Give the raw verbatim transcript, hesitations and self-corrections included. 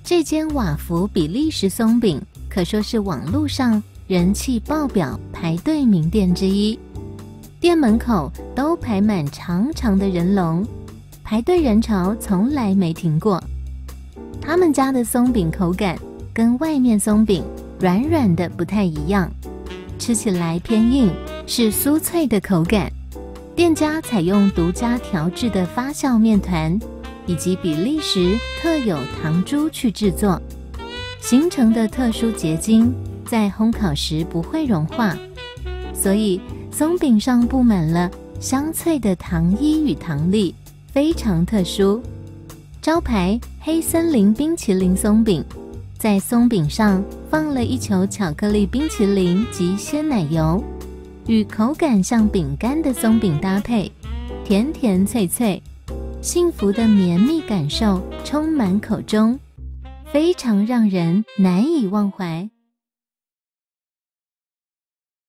这间瓦福比利时松饼可说是网络上人气爆表、排队名店之一，店门口都排满长长的人龙，排队人潮从来没停过。他们家的松饼口感跟外面松饼软软的不太一样，吃起来偏硬，是酥脆的口感。店家采用独家调制的发酵面团以及比利时特有糖珠去制作，形成的特殊结晶在烘烤时不会融化，所以松饼上布满了香脆的糖衣与糖粒，非常特殊。招牌黑森林冰淇淋松饼，在松饼上放了一球巧克力冰淇淋及鲜奶油，与口感像饼干的松饼搭配，甜甜脆脆，幸福的绵密感受充满口中，非常让人难以忘怀。